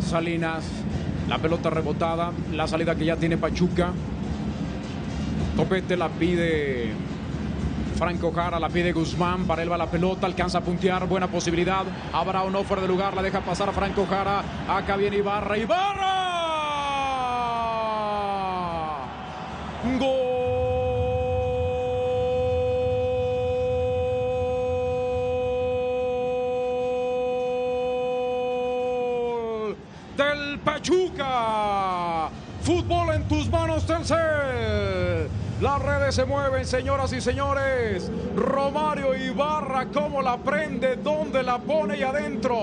Salinas. La pelota rebotada. La salida que ya tiene Pachuca. Copete la pide Franco Jara, la pide Guzmán. Para él va la pelota. Alcanza a puntear. Buena posibilidad. Habrá o no fuera de lugar. La deja pasar a Franco Jara. Acá viene Ibarra. ¡Ibarra! ¡Gol! Del Pachuca. Fútbol en tus manos, Telcel. Las redes se mueven, señoras y señores. Romario Ibarra, cómo la prende, dónde la pone y adentro.